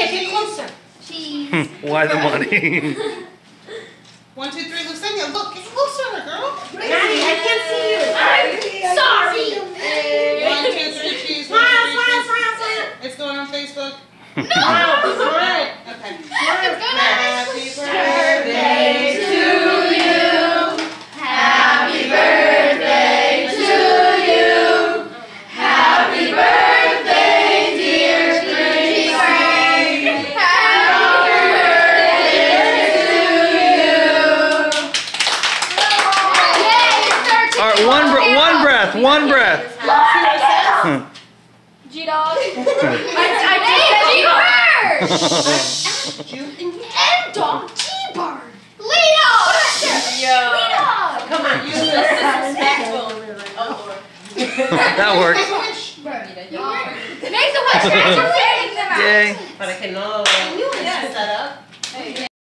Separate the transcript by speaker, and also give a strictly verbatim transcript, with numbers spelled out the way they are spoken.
Speaker 1: get closer.
Speaker 2: Cheese.
Speaker 3: Why the money?
Speaker 1: One, two, three, Lusenia, look, get closer, girl.
Speaker 2: Daddy, I can't see you. I'm sorry.
Speaker 1: One, two, three, cheese. One,
Speaker 2: Smile,
Speaker 1: two, three,
Speaker 2: smile,
Speaker 1: cheese.
Speaker 2: smile, smile.
Speaker 1: It's going on Facebook.
Speaker 2: No. Smile.
Speaker 1: Okay.
Speaker 2: It's going on
Speaker 1: Happy birthday
Speaker 2: to you. Happy birthday to you. Happy birthday, dear Gracie. Happy birthday to you. Yay,
Speaker 3: All right, one, br one breath, one breath.
Speaker 2: G-Dog. I did G-Bird. And Dog G-Bird. Leo.
Speaker 4: Yo.
Speaker 2: Leo.
Speaker 4: Come on, use the disrespectful. Oh, Lord.
Speaker 3: That works.
Speaker 2: Make the wish. You're fading them out.
Speaker 3: Yay.
Speaker 4: Para que no.
Speaker 2: You
Speaker 4: Yeah, set up.